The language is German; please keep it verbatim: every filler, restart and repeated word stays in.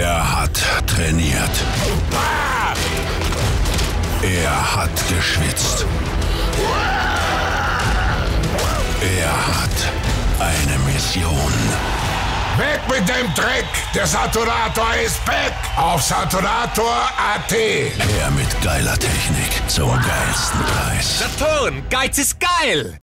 Er hat trainiert. Er hat geschwitzt. Er hat eine Mission. Weg mit dem Dreck! Der Saturnator ist back! Auf Saturnator Punkt at. Er mit geiler Technik zum geilsten Preis. Saturn, Geiz ist geil!